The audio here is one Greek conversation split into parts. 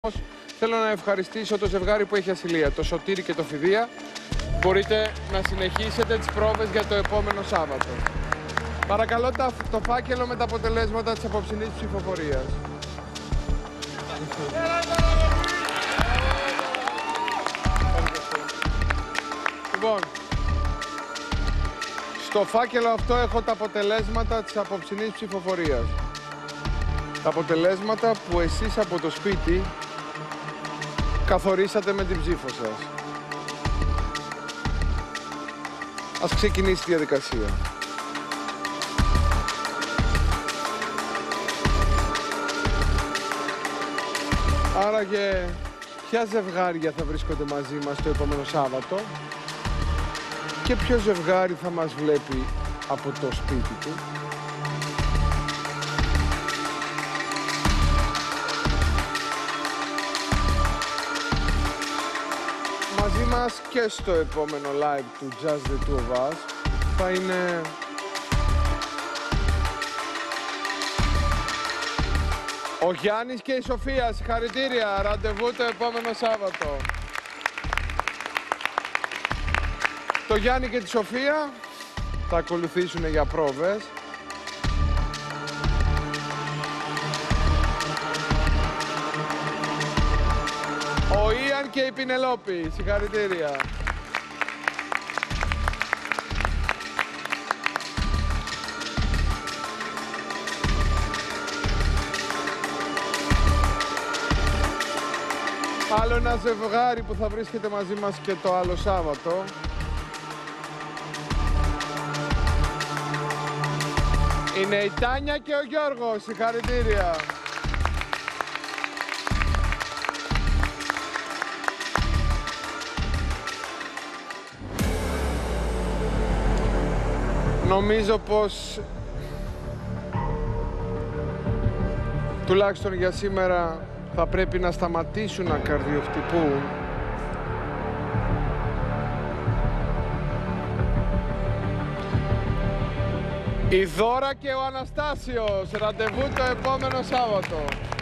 Θέλω να ευχαριστήσω το ζευγάρι που έχει ασυλία, το Σωτήρη και το Φιδία. Μπορείτε να συνεχίσετε τις πρόβες για το επόμενο Σάββατο. Παρακαλώ το φάκελο με τα αποτελέσματα της απόψινής ψηφοφορίας. Λοιπόν, στο φάκελο αυτό έχω τα αποτελέσματα της απόψινής ψηφοφορίας. Τα αποτελέσματα που εσείς από το σπίτι καθορίσατε με την ψήφο σας. Ας ξεκινήσει η διαδικασία. Άραγε, ποια ζευγάρια θα βρίσκονται μαζί μας το επόμενο Σάββατο και ποιο ζευγάρι θα μας βλέπει από το σπίτι του. Μαζί μας και στο επόμενο live του Just the Two of Us θα είναι ο Γιάννης και η Σοφία. Συγχαρητήρια, ραντεβού το επόμενο Σάββατο. Το Γιάννη και τη Σοφία θα ακολουθήσουν για πρόβες. Ο Ιαν και η Πινελόπη, συγχαρητήρια. Άλλο ένα ζευγάρι που θα βρίσκεται μαζί μας και το άλλο Σάββατο. Είναι η Τάνια και ο Γιώργος, συγχαρητήρια. Νομίζω πως τουλάχιστον για σήμερα θα πρέπει να σταματήσουν να καρδιοχτυπούν. Η Δώρα και ο Αναστάσιος, ραντεβού το επόμενο Σάββατο.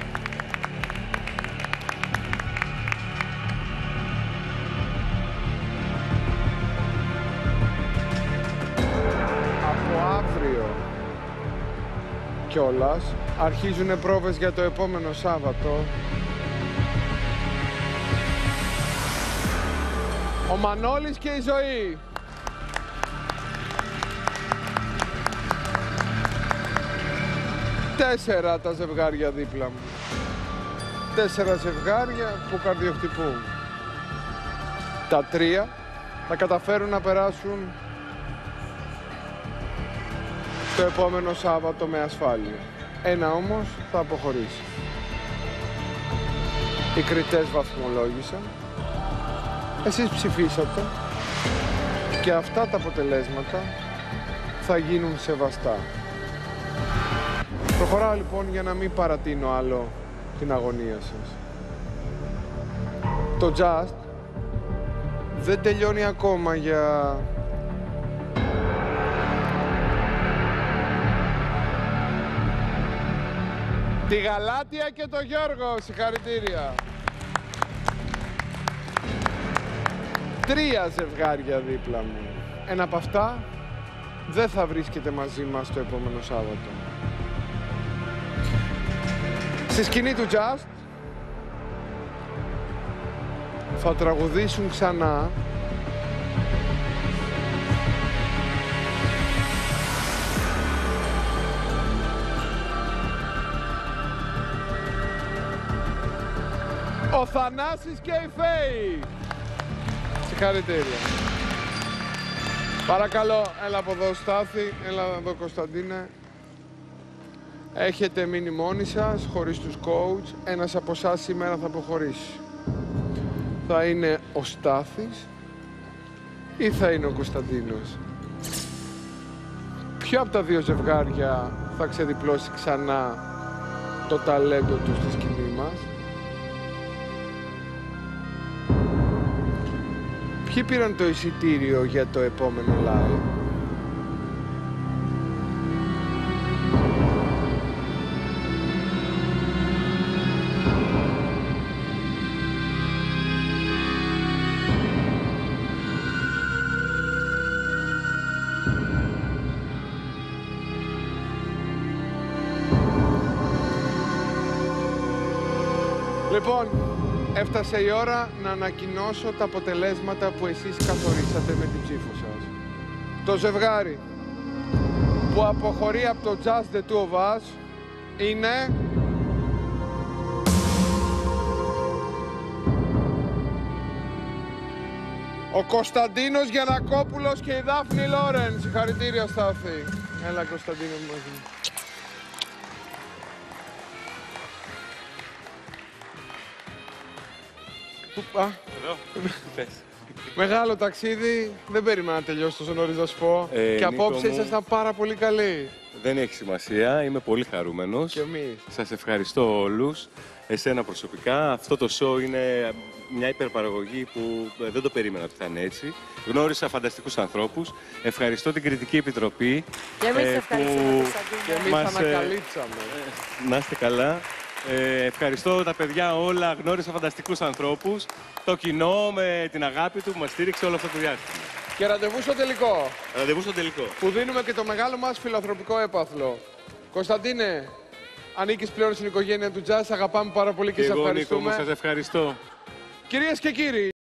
Κιόλας, αρχίζουνε πρόβες για το επόμενο Σάββατο. Ο Μανώλης και η Ζωή. Τέσσερα τα ζευγάρια δίπλα μου. 4 ζευγάρια που καρδιοχτυπούν. Τα 3 θα καταφέρουν να περάσουν το επόμενο Σάββατο με ασφάλεια. Ένα όμως θα αποχωρήσει. Οι κριτές βαθμολόγησαν, εσείς ψηφίσατε και αυτά τα αποτελέσματα θα γίνουν σεβαστά. Προχωράω λοιπόν για να μην παρατείνω άλλο την αγωνία σας. Το Just δεν τελειώνει ακόμα για τη Γαλάτια και το Γιώργο, συγχαρητήρια. 3 ζευγάρια δίπλα μου. Ένα από αυτά δεν θα βρίσκεται μαζί μας το επόμενο Σάββατο. Στη σκηνή του Just θα τραγουδήσουν ξανά ο Θανάσης και η Φέη. Συγχαρητήρια. Παρακαλώ, έλα από εδώ Στάθη, έλα εδώ Κωνσταντίνε. Έχετε μείνει μόνοι σας, χωρίς τους coach. Ένας από εσάς σήμερα θα αποχωρήσει. Θα είναι ο Στάθης ή θα είναι ο Κωνσταντίνος? Ποιο από τα 2 ζευγάρια θα ξεδιπλώσει ξανά το ταλέντο του στη σκηνή μας? Ποιοι πήραν το εισιτήριο για το επόμενο live? Λοιπόν, έφτασε η ώρα να ανακοινώσω τα αποτελέσματα που εσείς καθορίσατε με την ψήφο σας. Το ζευγάρι που αποχωρεί από το Just the Two of Us είναι... ο Κωνσταντίνος Γιαννακόπουλος και η Δάφνη Λόρεν. Συγχαρητήρια, Στάθη. Έλα, Κωνσταντίνο, μαζί. Εδώ. Μεγάλο ταξίδι. Δεν περίμενα να τελειώσει τόσο νωρίς, να σου πω. Και απόψε ήσασταν πάρα πολύ καλοί. Δεν έχει σημασία. Είμαι πολύ χαρούμενος. Και εμείς. Σας ευχαριστώ όλους. Εσένα προσωπικά. Αυτό το show είναι μια υπερπαραγωγή που δεν το περίμενα ότι θα είναι έτσι. Γνώρισα φανταστικούς ανθρώπους. Ευχαριστώ την Κριτική Επιτροπή. Και εμείς ευχαριστούμε, Κωνσταντίνο. Και εμείς Μας, ανακαλύψαμε. Να είστε καλά. Ευχαριστώ τα παιδιά όλα. Γνώρισα φανταστικούς ανθρώπους. Το κοινό με την αγάπη του που μας στήριξε όλο αυτό το διάστημα. Και ραντεβού στο τελικό. Ραντεβού στο τελικό. Που δίνουμε και το μεγάλο μας φιλανθρωπικό έπαθλο. Κωνσταντίνε, ανήκεις πλέον στην οικογένεια του Jazz. Αγαπάμε πάρα πολύ και σε εγώ, ευχαριστούμε. Νίκο μου, σας ευχαριστώ. Κυρίες και κύριοι.